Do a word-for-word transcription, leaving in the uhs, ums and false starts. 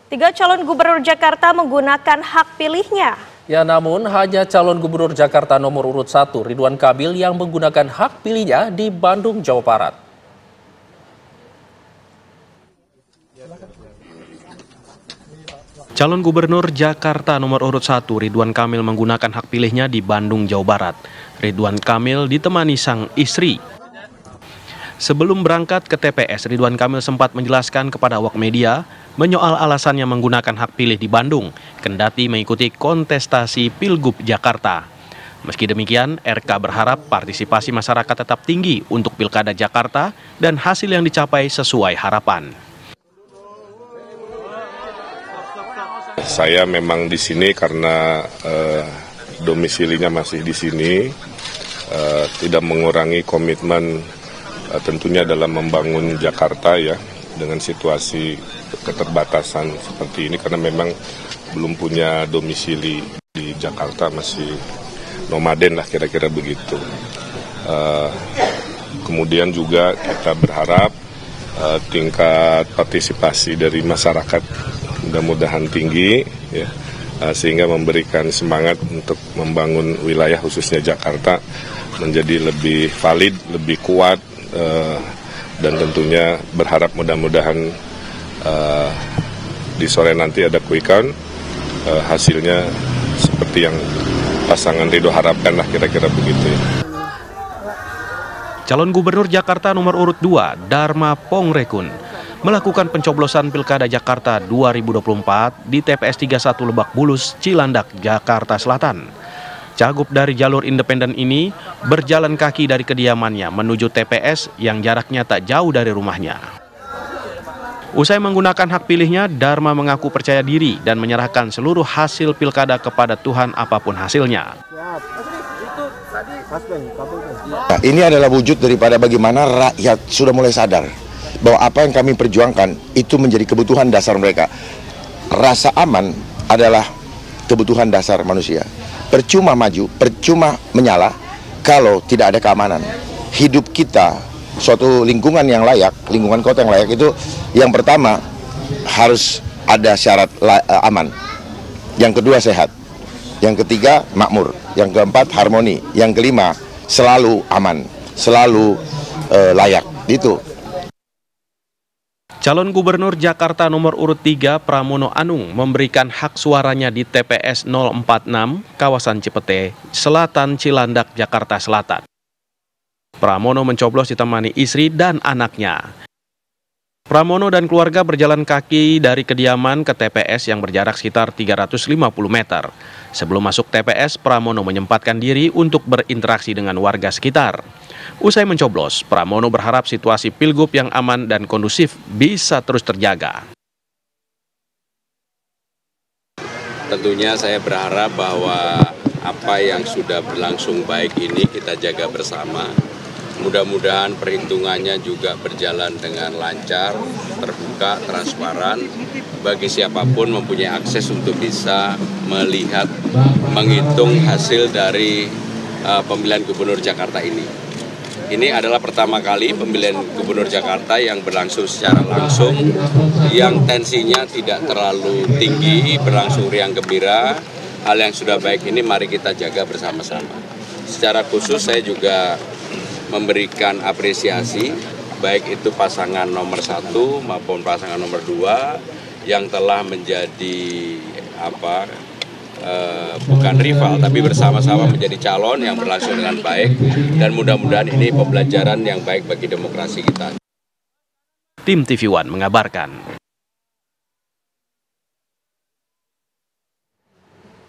Tiga calon gubernur Jakarta menggunakan hak pilihnya. Ya, namun hanya calon gubernur Jakarta nomor urut satu Ridwan Kamil yang menggunakan hak pilihnya di Bandung, Jawa Barat. Calon gubernur Jakarta nomor urut satu Ridwan Kamil menggunakan hak pilihnya di Bandung, Jawa Barat. Ridwan Kamil ditemani sang istri. Sebelum berangkat ke T P S, Ridwan Kamil sempat menjelaskan kepada awak media menyoal alasannya menggunakan hak pilih di Bandung, kendati mengikuti kontestasi Pilgub Jakarta. Meski demikian, R K berharap partisipasi masyarakat tetap tinggi untuk Pilkada Jakarta dan hasil yang dicapai sesuai harapan. Saya memang di sini karena uh, domisilinya masih di sini, uh, tidak mengurangi komitmen uh, tentunya dalam membangun Jakarta ya, dengan situasi keterbatasan seperti ini karena memang belum punya domisili di Jakarta, masih nomaden lah kira-kira begitu. Uh, kemudian juga kita berharap uh, tingkat partisipasi dari masyarakat mudah-mudahan tinggi ya, uh, sehingga memberikan semangat untuk membangun wilayah khususnya Jakarta menjadi lebih valid, lebih kuat, uh, dan tentunya berharap mudah-mudahan uh, di sore nanti ada quick count, uh, hasilnya seperti yang pasangan Ridho harapkan lah kira-kira begitu ya. Calon Gubernur Jakarta nomor urut dua, Dharma Pongrekun, melakukan pencoblosan Pilkada Jakarta dua ribu dua puluh empat di T P S tiga puluh satu Lebak Bulus, Cilandak, Jakarta Selatan. Cagup dari jalur independen ini berjalan kaki dari kediamannya menuju T P S yang jaraknya tak jauh dari rumahnya. Usai menggunakan hak pilihnya, Dharma mengaku percaya diri dan menyerahkan seluruh hasil pilkada kepada Tuhan apapun hasilnya. Nah, ini adalah wujud daripada bagaimana rakyat sudah mulai sadar bahwa apa yang kami perjuangkan itu menjadi kebutuhan dasar mereka. Rasa aman adalah kebutuhan dasar manusia. Percuma maju, percuma menyala kalau tidak ada keamanan. Hidup kita, suatu lingkungan yang layak, lingkungan kota yang layak itu yang pertama harus ada syarat aman. Yang kedua sehat. Yang ketiga makmur. Yang keempat harmoni. Yang kelima selalu aman, selalu uh, layak. Itu. Calon Gubernur Jakarta nomor urut tiga Pramono Anung memberikan hak suaranya di T P S nol empat enam kawasan Cipete, Selatan, Cilandak, Jakarta Selatan. Pramono mencoblos ditemani istri dan anaknya. Pramono dan keluarga berjalan kaki dari kediaman ke T P S yang berjarak sekitar tiga ratus lima puluh meter. Sebelum masuk T P S, Pramono menyempatkan diri untuk berinteraksi dengan warga sekitar. Usai mencoblos, Pramono berharap situasi Pilgub yang aman dan kondusif bisa terus terjaga. Tentunya saya berharap bahwa apa yang sudah berlangsung baik ini kita jaga bersama. Mudah-mudahan perhitungannya juga berjalan dengan lancar, terbuka, transparan. Bagi siapapun mempunyai akses untuk bisa melihat, menghitung hasil dari uh, pemilihan Gubernur Jakarta ini. Ini adalah pertama kali pemilihan Gubernur Jakarta yang berlangsung secara langsung, yang tensinya tidak terlalu tinggi, berlangsung riang gembira. Hal yang sudah baik ini mari kita jaga bersama-sama. Secara khusus saya juga memberikan apresiasi, baik itu pasangan nomor satu maupun pasangan nomor dua yang telah menjadi apa, Uh, bukan rival tapi bersama-sama menjadi calon yang berlangsung dengan baik, dan mudah-mudahan ini pembelajaran yang baik bagi demokrasi kita. Tim T V One mengabarkan.